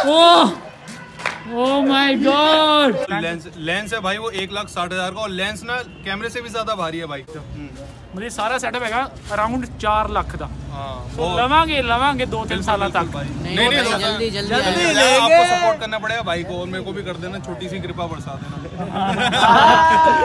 Oh my God. Lens है भाई वो 1,60,000 का, और लेंस ना कैमरे से भी ज्यादा भारी है भाई। मतलब सारा सेटअप है अराउंड 4 लाख का। तो लवांगे 2-3 साल तक। नहीं जल्दी आपको सपोर्ट करना पड़ेगा भाई को, और मेरे को भी कर देना, छोटी सी कृपा बरसा देना।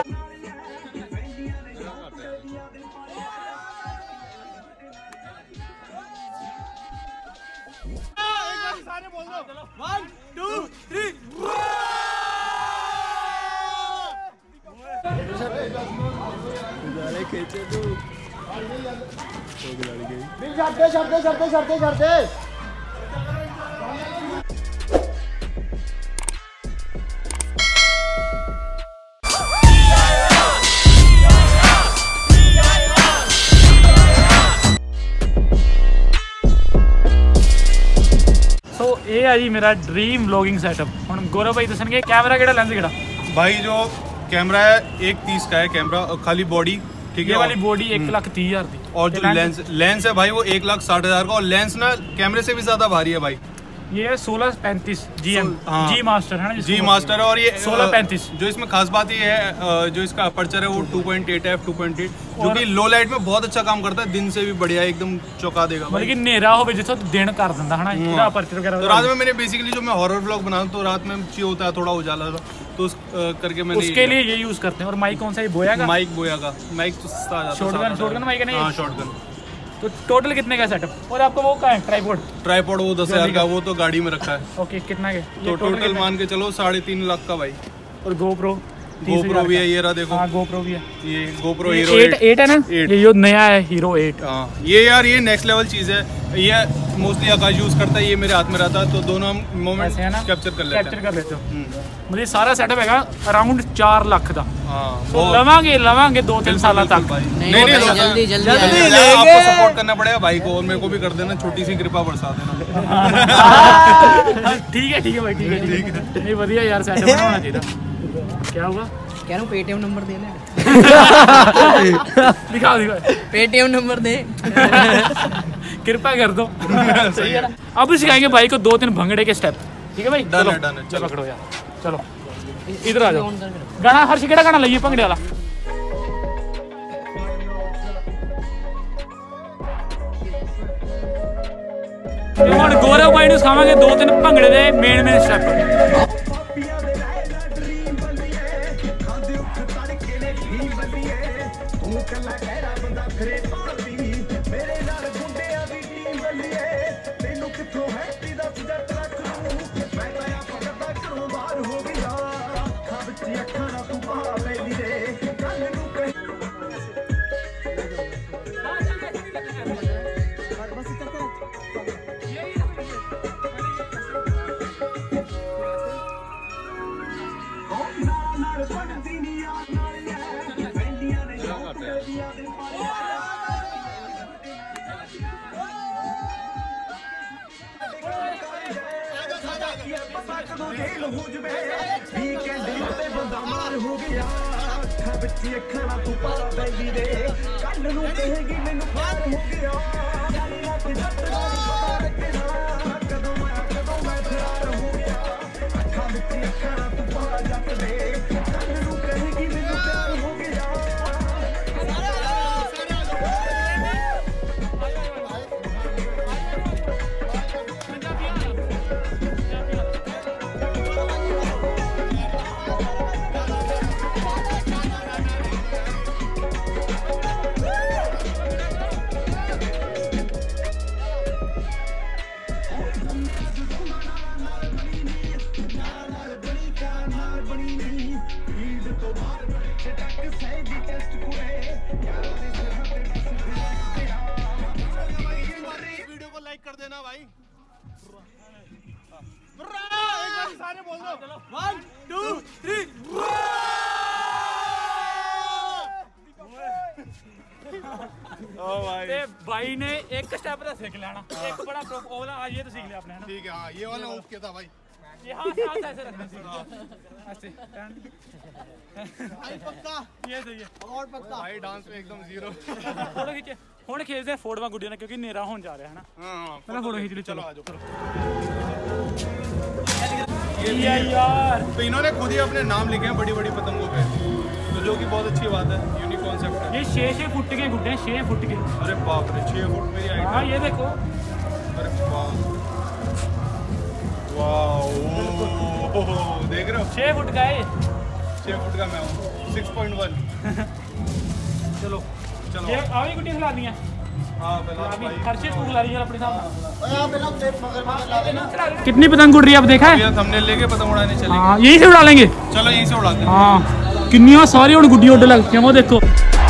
ये है जी मेरा ड्रीम व्लॉगिंग सेटअप। हुण गौरव भाई दसणगे कैमरा केड़ा लेंस केड़ा। भाई जो कैमरा है 1,30 का है कैमरा, खाली बॉडी, ठीक है। ये वाली बॉडी 1,30,000 की, और जो लेंस है भाई वो 1,60,000 का, और लेंस ना कैमरे से भी ज्यादा भारी है भाई। ये 1635 GM जी मास्टर है ना, जी मास्टर है। और ये 1635 जो इसमें खास बात ये है, जो इसका अपर्चर है वो 2.8 है, f2.8, जो कि लो लाइट में बहुत अच्छा काम करता है, दिन से भी बढ़िया एकदम चौंका देगा। मतलब कि नेरा हो जिस दिन कर दिंदा है ना इसका अपर्चर वगैरह। तो रात में मैंने बेसिकली जो मैं हॉरर व्लॉग बनाऊं तो रात में चाहिए होता है थोड़ा उजाला, तो उस करके मैंने उसके लिए ये यूज करते हैं। और माइक कौन सा है, बोया का? माइक बोया का, माइक तो सस्ता आ जाता है। शॉटगन माइक है ना? हां शॉटगन। तो टोटल कितने का सेटअप? और आपका वो का है ट्राइपॉड वो 10,000 का, वो तो गाड़ी में रखा है। ओके कितना के? तो टोटल मान के चलो 3.5 लाख का भाई। और गोप्रो भी है, ये रहा देखो। हाँ गोप्रो भी है, ये गोप्रो हीरो 8 है ना, ये जो नया है हीरो 8। हाँ ये यार ये नेक्स्ट लेवल चीज है, ये मोस्टली आकाश यूज करता है, ये मेरे हाथ में रहता है, तो दोनों हम मोमेंट कैप्चर कर लेते हो। मुझे सारा सेटअप है अराउंड 4 लाख का। तो लवांगे 2-3 साल तक। नहीं जल्दी आपको सपोर्ट करना पड़ेगा भाई को, और मेरे को भी कर देना, छोटी सी कृपा बरसा देना। ठीक है भाई, ठीक है। नहीं बढ़िया यार सेटअप बनाना चाहिए। क्या होगा? कह रहा हूँ पेटीएम नंबर दे ना। दिखाओ पेटीएम नंबर दे। कृपा कर दो। सही है ना। अब सिखाएंगे भाई को 2-3 भंगड़े के स्टेप। ठीक है भाई, चलो पकड़ो यार, चलो इधर आ जाओ। गाना हर केड़ा गाना लाइए भंगड़े वाला। गौरव भाई ने सिखावांगे 2-3 भंगड़े दे मेन स्टेप। कर देना भाई। सारे बोल दो 1 2 3। भाई ने एक स्टेप तो सीख लेना, एक बड़ा ओला आज ये तो सीख लिया आपने है ना। ठीक है हाँ, ये वाला ओके था भाई। ये हाथ ऐसे रखना ऐसे पक्का ये सही है। और पक्का भाई डांस में एकदम जीरो। फोटो खींचे हुण खींचते हैं फोटोआं गुड्डियां क्योंकि नेरा होने जा रहा है ना। हां फोटो खींच ली, चलो आ जाओ। के या लिए। यार तो इन्होंने खुद ही अपने नाम लिखे हैं बड़ी बड़ी पतंगों पे, तो जो कि बहुत अच्छी बात है, यूनिक कॉन्सेप्ट है। ये 6 फुट के गुड्डे हैं, 6 फुट के। अरे बाप रे, 6 फुट मेरी हाइट हाँ है। ये देखो, अरे बाप, वाह, देख रहे हो 6 फुट का है। 6 फुट का मैं हूँ, 6.1। चलो चलो ये आवी गुड्डी खिला दी है हाँ फिलहाल अभी, भाई। खर्चे को खिला रही है अपने सामने। कितनी पतंग उड़ रही है अब देखा है? हमने लेके पतंग उड़ाने चलेंगे। हाँ यहीं से उड़ा लेंगे। चलो यहीं से उड़ाते हैं। हाँ किन्नियां सारी उड़ गुड्डी उड़ लगती हैं, वो देखो।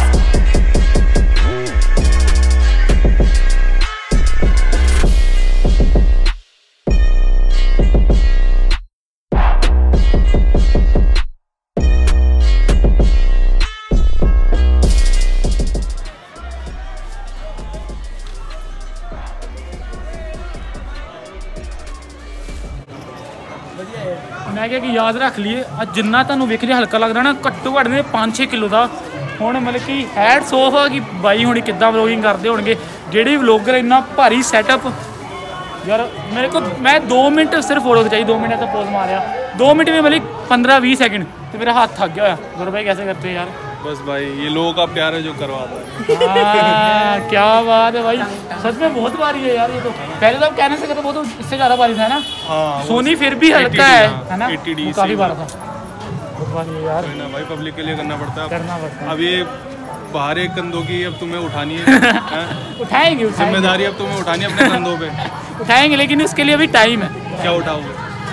मैं क्या कि याद रख लिए ਅੱਜ ਜਿੰਨਾ ਤੁਹਾਨੂੰ ਵੇਖ ਰਿਹਾ ਹਲਕਾ ਲੱਗ ਰਿਹਾ ਨਾ, ਘੱਟੋ ਘੱਟ ਨੇ 5-6 ਕਿਲੋ ਦਾ ਹੁਣ ਮਤਲਬ ਕਿ ਹੈਡ ਸੋਫ ਆ ਕਿ ਬਾਈ ਹੁਣੀ ਕਿੱਦਾਂ ਵਲੋਗਿੰਗ ਕਰਦੇ ਹੋਣਗੇ। ਜਿਹੜੇ ਵਲੋਗਰ ਇੰਨਾ ਭਾਰੀ ਸੈਟਅਪ यार मेरे को, मैं 2 मिनट सिर्फ फोटो खिंचाई, 2 मिनट तक पोज मारा, 2 मिनट में मतलब 15-20 सेकंड तो मेरा हाथ थक गया। गुरु भाई कैसे करते हैं यार? बस भाई ये लोगों का प्यार है जो करवाता है। क्या बात है भाई, सच में बहुत भारी है यार ये तो। पहले तो आप कहने से करते, वो तो इससे ज़्यादा भारी था ना। हाँ, सोनी फिर भी हल्का है ना, 80D काफ़ी भारा था। बहुत भारी है यार, ना भाई, पब्लिक के लिए करना पड़ता है। करना पड़ता है। अब ये बाहर एक कंधों की अब तुम्हें उठानी है, उठाएंगे जिम्मेदारी अब तुम्हें उठानी है अपने कंधों पे। उठाएंगे, लेकिन उसके लिए अभी टाइम है। क्या उठाओगे?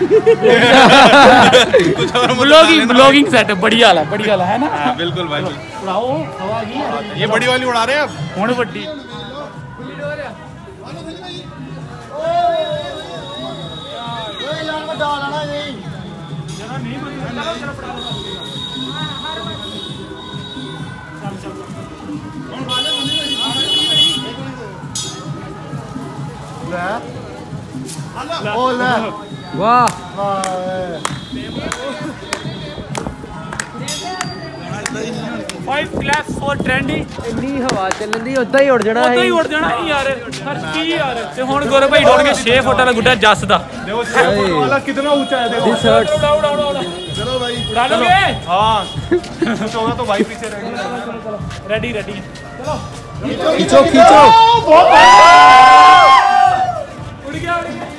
ब्लॉगिंग सेटअप बढ़िया वाला, बढ़िया वाला है ना। हाँ, बिल्कुल भाई बिल्कुल। उड़ाओ, हवा आ गई है। ये बड़ी वाली उड़ा रहे हैं अब। हुण वड्डी वाह 5 claps for trendy। ਇੰਨੀ ਹਵਾ ਚੱਲਦੀ ਉਦਾਂ ਹੀ ਉੜ ਜਾਣਾ ਉਦਾਂ ਹੀ ਉੜ ਜਾਣਾ ਸੀ ਯਾਰ, ਹਰ ਕੀ ਯਾਰ। ਤੇ ਹੁਣ ਗੌਰਵ ਭਾਈ ਡੋਲ ਕੇ 6 ਫੁੱਟ ਵਾਲਾ ਗੁੱਡਾ ਜੱਸ ਦਾ। देखो 6 फुट वाला कितना ऊंचा है, देखो। This hurts। उड़ा उड़ा उड़ा उड़ा, चलो भाई, उड़ा लोगे? हाँ कुछ होगा तो भाई पीछे रहेगा। रेडी रेडी, चलो। खींचो खींचो उड़ गया उड़ गया।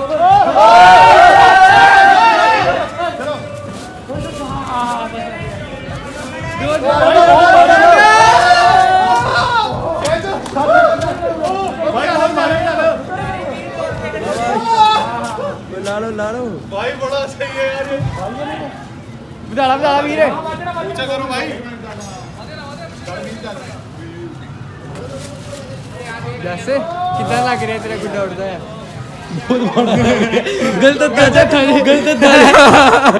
ला लो भाई बड़ा सही है यार ये। ਵਧਾਲਾ ਵੀਰੇ ऊंचा करो भाई। ਜੈਸੇ ਕਿੱਦਾਂ ਲੱਗ ਰਿਹਾ ਤੇਰਾ ਗੁੱਡਾ ਉੜਦਾ ਹੈ? ਗਲਤ ਅੰਦਾਜ਼ਾ ਖਾਣੇ, ਗਲਤ ਅੰਦਾਜ਼ਾ।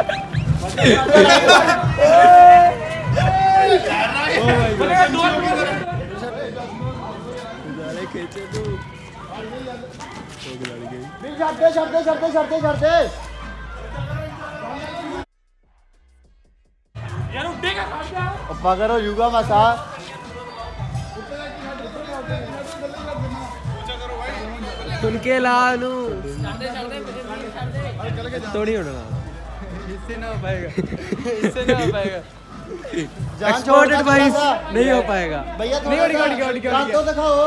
यार उड़ेगा खाजा। पकड़ हो जुगा मसा सुन के ला नू थोड़ी उड़ना, इससे ना हो पाएगा, इससे ना हो पाएगा। एक्सपोर्ट एडवाइस नहीं हो पाएगा भैया नहीं उड़ गया तो दिखाओ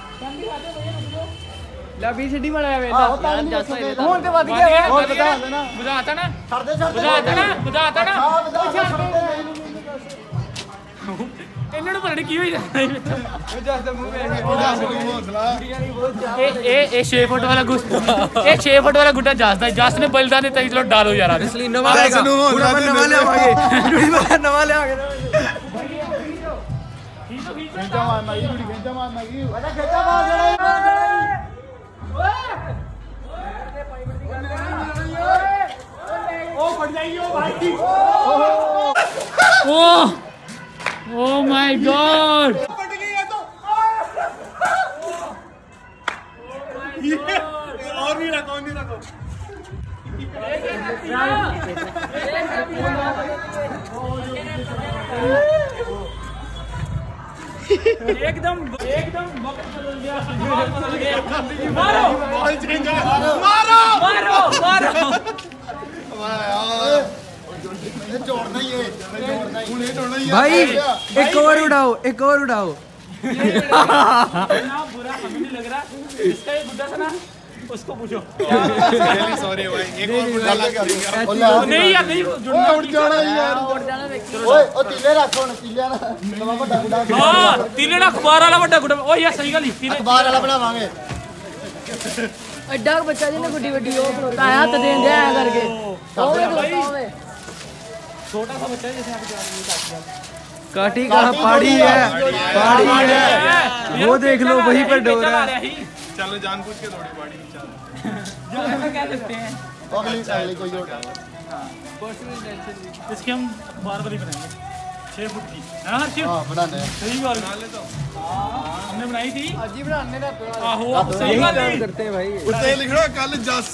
ला भी छड़ी मड़ा वे हाँ, होता नहीं जैसा ही फोन ते ਵੱਧ ਗਿਆ ਵਾ। और बता देना बुझाता ना, छड़ दे बुझाता ना। हाँ बता ਇਹਨਾਂ ਨੂੰ ਪਤਾ ਨਹੀਂ ਕੀ ਹੋਈ ਜਾਂਦਾ ਜਸ ਦਾ ਮੂੰਹ ਵੇਖ ਇਹ 6 ਫੁੱਟ ਵਾਲਾ ਗੁੱਡਾ, ਇਹ 6 ਫੁੱਟ ਵਾਲਾ ਗੁੱਡਾ ਜਸ ਦਾ। ਜਸ ਨੇ ਬਲਿਦਾਨ ਦਿੱਤਾ, ਚਲੋ ਡਾਲੋ ਯਾਰ। ਅਸਲੀ ਨਵਾਂ ਆਏਗਾ, ਪੂਰਾ ਨਵਾਂ ਲਿਆਵਾਂਗੇ, ਨਵਾਂ ਲਿਆਵਾਂਗੇ। खेचा मारना ये वीडियो खेचा मारना ये अरे खेचा मार देना ओ फट जाएगी ओ भाई ओ माय गॉड, फट गई है तो और नहीं रखो एकदम वक्त बदल गया, माहौल बदल गया। मारो बॉल चेंज मारो मारो मारो। जोड़ना ही है भाई एक और उड़ाओ, एक और उड़ाओ। ना बुरा हमें नहीं लग रहा, इसका ये बुड्ढा था ना, उसको पूछो। सॉरी भाई, एक और बुला लगा नहीं यार, नहीं जुड़ना उड़ जाना यार ओए ओ तीले रख हुन तीले ना नवा ਵੱਡਾ ਗੁੱਡਾ हां तीले ना अखबार वाला ਵੱਡਾ गुड़ा। ओ यार सही गल ही तीले ਅਖਬਾਰ ਵਾਲਾ ਬਣਾਵਾਂਗੇ ਐਡਾ ਕੁ ਬੱਚਾ ਜਿਹਨੇ ਗੁੱਡੀ ਵੱਡੀ ਉਹ ਖਲੋਤਾ ਹੈ ਹੱਥ ਦੇਣ ਦਿਆ ਐ ਕਰਕੇ ਹੋਵੇ ਹੋਵੇ छोटा सा बच्चा है जैसे आप जान नहीं सकते। काटी कहाँ पहाड़ी है, पहाड़ी है, वो देख लो वहीं पर डोर है। चलो जानबूझ के थोड़ी बॉडी चल जो ऐसा कह सकते हैं ਅਗਲੀ ਅਗਲੀ ਕੋਈ ਹੋਰ इसकी हम बार बार ही बनाएंगे 6 फुट की है ना हर्ष? ਹਾਂ ਬਣਾਉਂਦੇ ਆ सही बात बना ले तो हमने बनाई थी आज ही बनाने ना आहो सही बात है करते हैं भाई। ਉੱਤੇ ਲਿਖਣਾ ਕੱਲ ਜੱਸ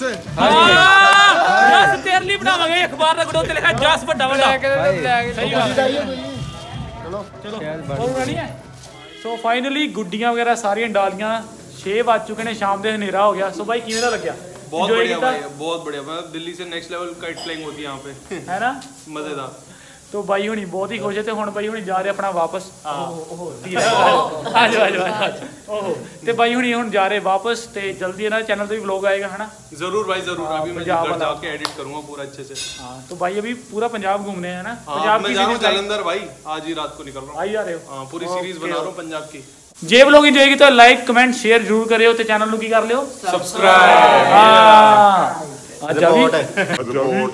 जस तेरे लिए बनावांगे अखबार ਦਾ ਗੁੜਾ ਤੇ ਲਿਖਿਆ ਜਸ ਵੱਡਾ ਵੱਡਾ सही बात है। ਚਾਹੀਏ ਕੋਈ ਚਲੋ ਚਲੋ ਹੋਰ ਰੈਡੀ ਹੈ। ਸੋ ਫਾਈਨਲੀ ਗੁੱਡੀਆਂ ਵਗੈਰਾ ਸਾਰੀਆਂ ਡਾਲੀਆਂ 6 ਵੱਜ ਚੁੱਕੇ ਨੇ, ਸ਼ਾਮ ਦੇ ਹਨੇਰਾ ਹੋ ਗਿਆ। ਸੋ ਭਾਈ ਕਿਵੇਂ ਦਾ ਲੱਗਿਆ? बहुत Enjoy बढ़िया ਕੀਤਾ? भाई, बहुत बढ़िया। मतलब दिल्ली से नेक्स्ट लेवल काइट फ्लाइंग होती है यहाँ पे है ना? मजेदार। तो भाई हुणी बहुत ही खुश है ਤੇ ਹੁਣ ਭਾਈ ਹੁਣੀ ਜਾ ਰਹੇ ਆਪਣਾ ਵਾਪਸ। ਓਹੋ ਆ ਜਾ ਓਹੋ ਤੇ ਭਾਈ ਹੁਣੀ ਹੁਣ ਜਾ ਰਹੇ ਵਾਪਸ ਤੇ ਜਲਦੀ ਇਹਨਾਂ ਚੈਨਲ ਤੇ ਵੀ ਵਲੌਗ ਆਏਗਾ है ना? जरूर भाई जरूर। अभी मैं पंजाब घर वाला। जाके एडिट करूंगा पूरा अच्छे से। हाँ तो भाई अभी पूरा पंजाब घूमने हैं ना? हाँ, पंजाब मैं की जा रहा हूँ सीरीज जालंधर भाई, आज ही रात को निकल रहा हूँ। आई जा रहे हो? हाँ, पूरी सीरीज बना रहा हूँ पंजाब की। ਜੇ ਵਲੌਗ ਇੰਜੋਏ ਕੀਤਾ ਲਾਈਕ ਕਮੈਂਟ ਸ਼ੇਅਰ ਜ਼ਰੂਰ ਕਰਿਓ ਤੇ ਚੈਨਲ ਨੂੰ ਕੀ ਕਰ ਲਿਓ सब्सक्राइब। ਹਾਂ ਅੱਜ ਅਭੀ ਰਿਪੋਰਟ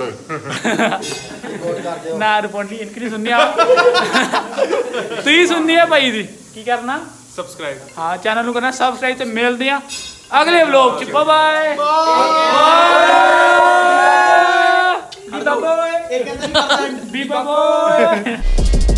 ਨਾ ਰਿਪੋਰਟ ਨਹੀਂ ਇਨਕੀ ਨਹੀਂ ਸੁਣਨੀ ਆ ਤੁਸੀਂ ਸੁਣਨੀ ਹੈ ਭਾਈ ਦੀ ਕੀ ਕਰਨਾ सब्सक्राइब। ਹਾਂ ਚੈਨਲ ਨੂੰ ਕਰਨਾ ਸਬਸਕ੍ਰਾਈਬ ਤੇ ਮਿਲਦੇ ਆ ਅਗਲੇ ਵਲੌਗ ਚ ਬਾਏ ਬਾਏ ਬੀਬਾ ਬੋਏ